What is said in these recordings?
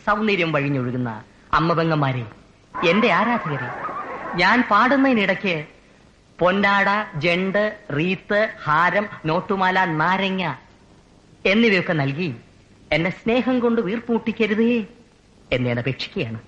സൗന്ദര്യം വഴിഞ്ഞൊഴുകുന്ന അമ്മപെങ്ങന്മാരെ, എന്റെ ആരാധകരെ, ഞാൻ പാടുന്നതിനിടയ്ക്ക് പൊന്നാട, ജണ്ട്, റീത്ത്, ഹാരം, നോട്ടുമാല, നാരങ്ങ എന്നിവയൊക്കെ നൽകി എന്നെ സ്നേഹം കൊണ്ട് വീർപ്പൂട്ടിക്കരുതേ എന്ന് ഞാൻ അപേക്ഷിക്കുകയാണ്.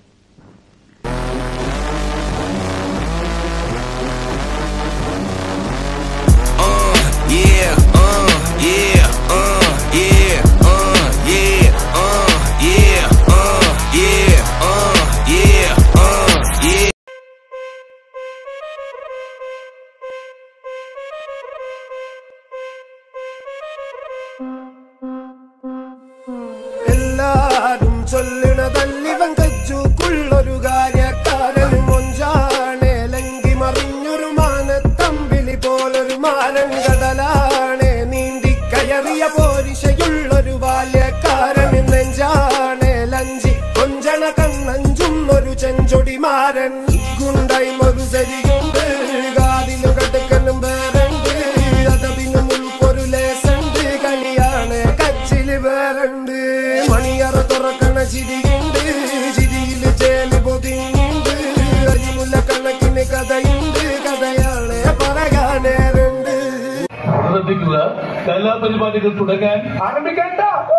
എല്ലാരും ചൊല്ലണതല്ലിവൻ കച്ചുക്കുള്ളൊരു കാര്യക്കാരൻ മൊഞ്ചാണേ, ലങ്കി മറിഞ്ഞൊരു മാനത്തമ്പിളി പോലൊരു മാനൻ കടലാണേ, നീന്തിക്കയറിയ പോരിശയുള്ളൊരു ബാല്യക്കാരൻ നെഞ്ചാണേ, ലഞ്ചി കൊഞ്ചണ കണ്ണഞ്ചുന്നൊരു ചെഞ്ചൊടിമാരൻ ഗുണ്ടായ്മൊരു ശരിയുണ്ട്, കാതിലും കടുക്കനും വേറുണ്ട്, അതപിനും ഉൾക്കൊരു ലേസുണ്ട്, കളിയാണ് കച്ചില് വേറുണ്ട്, മണിയറ തുറക്കണ ചിരിയുണ്ട്, ചിരിയില് ചേല് പൊതിഞ്ഞുണ്ട്, അരിമുല്ല കണക്കിന് കഥയുണ്ട്, കഥയാണ് പറയാനേറുണ്ട്. ശ്രദ്ധിക്കുക, കലാപരിപാടികൾ തുടങ്ങാൻ ആരംഭിക്കേണ്ട.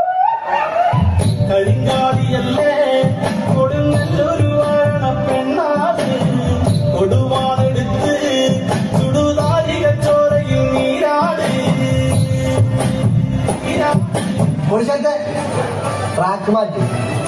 കരിങ്കാടിയല്ലേ കൊടുങ്ങല്ലൊരു പെണ്ണാട്, കൊടുവാളെടുത്ത് ചുടുതാരിക ചോരയിൽ നീരാട്. ട്രാക്ക് മാറ്റി.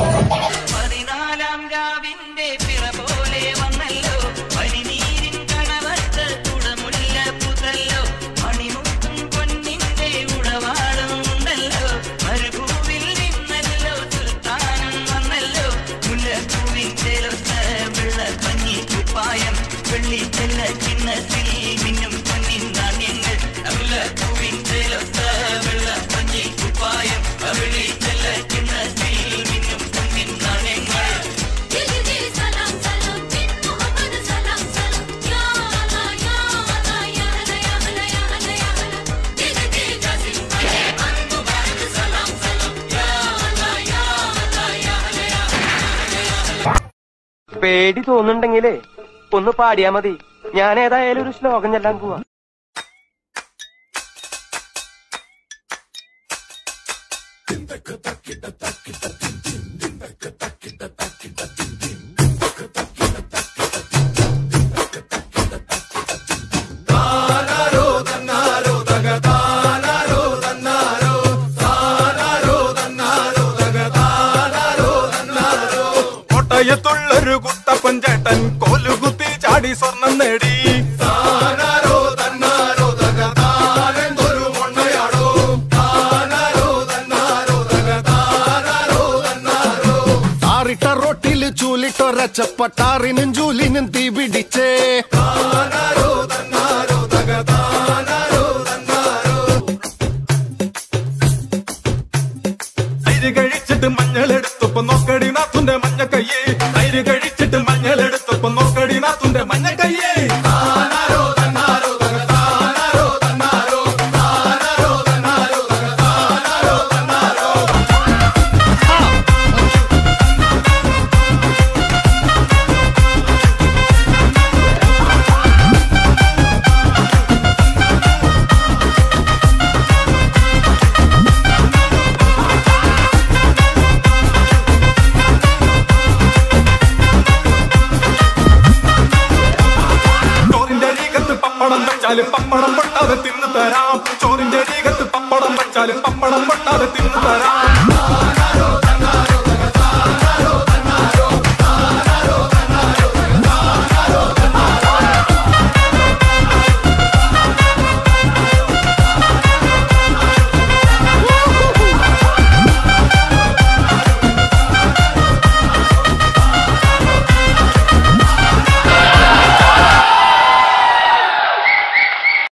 14 രാവിന്റെ പിറ പോലെ വന്നല്ലോ, പനിനീരിൻ കണവത്ത് കുടമുല്ല പുതല്ലോ, മണിമുത്തും പൊന്നിന്റെ ഉടവാളും ഉണ്ടല്ലോ, മരുഭൂവിൽ നിന്നല്ലോ സുൽത്താനം വന്നല്ലോ, മുല്ലപ്പൂവിൻ ചേലൊത്ത വെള്ള പഞ്ഞി കുപ്പായം, വെള്ളി ചെല്ല ചിന്നത്തിൽ മിന്നും പൊന്നിൻ നാണ്യങ്ങൾ, മുല്ലപ്പൂവിൻ ചേലൊത്ത വെള്ള പഞ്ഞി കുപ്പായം, വെള്ളി ചെല്ല ചിന്നത്തിൽ മിന്നും പൊന്നിൻ നാണ്യങ്ങൾ. പേടി തോന്നുന്നുണ്ടെങ്കിലേ ഒന്ന് പാടിയാ മതി. ഞാൻ ഏതായാലും ഒരു ശ്ലോകം ചെല്ലാൻ പോവാ. ൊരു കുട്ടപ്പൻ ചേട്ടൻ കോലുകുത്തി ചാടി സ്വർണം നേടി. താനാരോ തന്നാരോ തകതാനെന്തൊരു മൊണ്ണയാടോ, താനാരോ തന്നാരോ തകതാനാരോ തന്നാരോ. താറിട്ട റോട്ടില് ചൂലിട്ടൊരച്ചപ്പട്ടാറിനും ചൂലിനും തീ പിടിച്ചേ. താനാരോ തന്നാരോ തകതാനാരോ തന്നാരോ. അരി കഴിച്ചിട്ട് മഞ്ഞളെടുത്തപ്പോ നോക്കടി നാത്തുന്റെ മഞ്ഞക്കയ്യേ, അരി കഴിച്ചിട്ട് മഞ്ഞളെടുത്തപ്പോ നോക്കടി നാത്തുന്റെ മഞ്ഞക്കയ്യേ. താനാരോ തന്നാരോ തകതാനാരോ തന്നാരോ, താനാരോ തന്നാരോ തകതാനാരോ തന്നാരോ. പപ്പടം പൊട്ടാതെ തിന്നു തരാം, ചോറിന്റെ അരികത്ത് പപ്പടം വെച്ചാലും പപ്പടം പൊട്ടാതെ തിന്നു തരാം.